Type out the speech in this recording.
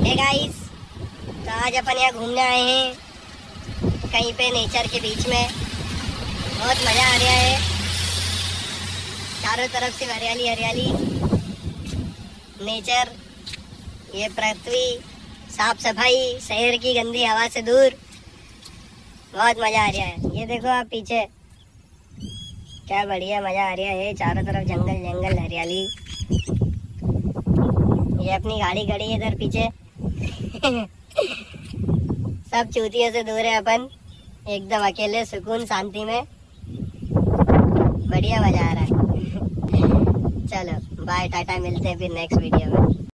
Hey guys, तो आज अपन यहाँ घूमने आए हैं कहीं पे नेचर के बीच में। बहुत मज़ा आ रहा है, चारों तरफ से हरियाली हरियाली, नेचर, ये पृथ्वी, साफ सफाई, शहर की गंदी हवा से दूर। बहुत मज़ा आ रहा है। ये देखो आप पीछे, क्या बढ़िया मज़ा आ रहा है। चारों तरफ जंगल जंगल हरियाली। ये अपनी गाड़ी खड़ी है इधर पीछे। सब चूतियों से दूर है अपन, एकदम अकेले सुकून शांति में। बढ़िया मजा आ रहा है। चलो बाय, टाटा, मिलते हैं फिर नेक्स्ट वीडियो में।